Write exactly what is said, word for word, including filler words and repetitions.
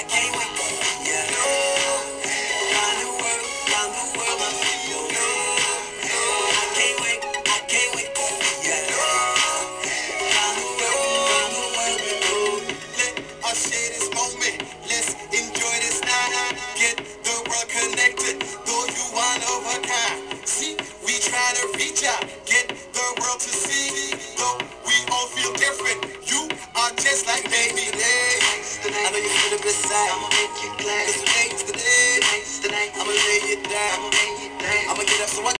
I can't wait. Yeah. Round the world, round the world, my people. I can't wait, I can't wait. Yeah. Round the world, round the world we go. Let us share this moment. Let's enjoy this night. Get the world connected. Though you one of a kind. See, we try to reach out. Get the world to see. Though we all feel different. You are just like baby. I know you feel the best side. I'ma make you glad. Cause today's the day. I'ma lay you down. I'ma get up so I